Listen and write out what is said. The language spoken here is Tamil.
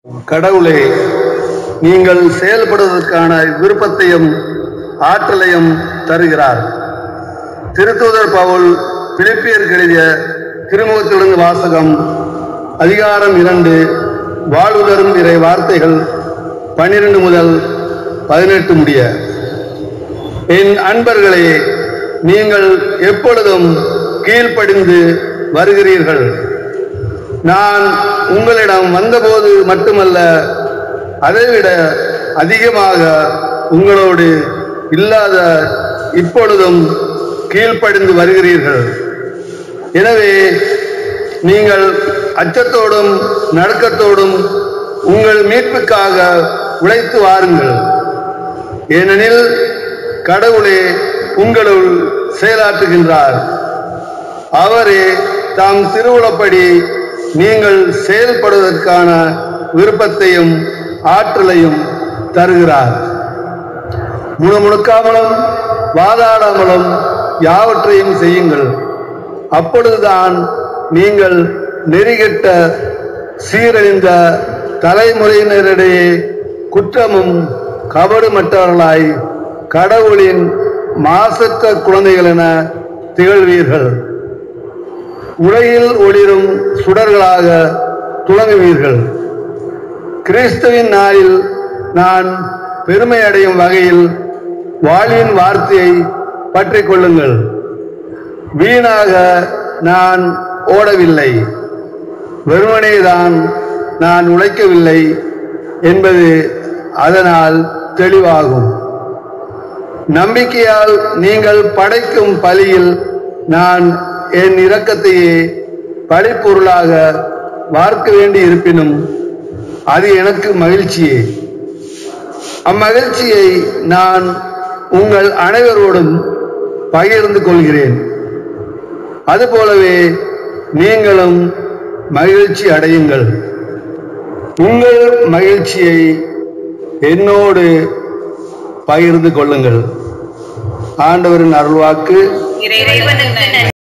கடவுளே, நீங்கள் செயல்படுவதற்கான விருப்பத்தையும் ஆற்றலையும் தருகிறார். திருத்தூதர் பவுல் பிலிப்பியருக்கு எழுதிய திருமுகத்திலிருந்து வாசகம். அதிகாரம் 2, வாழ்வு தரும் இறை வார்த்தைகள் 12 முதல் 18 முடிய. என் அன்பர்களே, நீங்கள் எப்பொழுதும் கீழ்ப்படிந்து வருகிறீர்கள். நான் உங்களிடம் வந்தபோது மட்டுமல்ல, அதைவிட அதிகமாக உங்களோடு இல்லாத இப்பொழுதும் கீழ்ப்படிந்து வருகிறீர்கள். எனவே நீங்கள் அச்சத்தோடும் நடுக்கத்தோடும் உங்கள் மீட்புக்காக உழைத்து வாருங்கள். ஏனெனில் கடவுளே உங்களுள் செயலாற்றுகின்றார். அவரே தாம் திருவுளப்படி நீங்கள் செயல்படுவதற்கான விருப்பத்தையும் ஆற்றலையும் தருகிறார். முணுமுணுக்காமலும் வாதாடாமலும் யாவற்றையும் செய்யுங்கள். அப்பொழுதுதான் நீங்கள் நெறிகெட்ட சீரழிந்த தலைமுறையினரிடையே குற்றமும் கபடுமற்றவர்களாய் கடவுளின் மாசற்ற குழந்தைகள் என திகழ்வீர்கள். உலகில் ஒளிரும் சுடர்களாக துலங்குவீர்கள். கிறிஸ்துவின் நாளில் நான் பெருமை அடையும் வகையில் வாழ்வின் வார்த்தையை பற்றி கொள்ளுங்கள். வீணாக நான் ஓடவில்லை, வெறுமனேதான் நான் உழைக்கவில்லை என்பது அதனால் தெளிவாகும். நம்பிக்கையால் நீங்கள் படைக்கும் பலியில் நான் என் இரக்கத்தையே பழிப்பொருளாக வார்க்க வேண்டி இருப்பினும் அது எனக்கு மகிழ்ச்சியே. அம்மகிழ்ச்சியை நான் உங்கள் அனைவரோடும் பகிர்ந்து கொள்கிறேன். அதுபோலவே நீங்களும் மகிழ்ச்சி அடையுங்கள். உங்கள் மகிழ்ச்சியை என்னோடு பகிர்ந்து கொள்ளுங்கள். ஆண்டவரின் அருள்வாக்கு.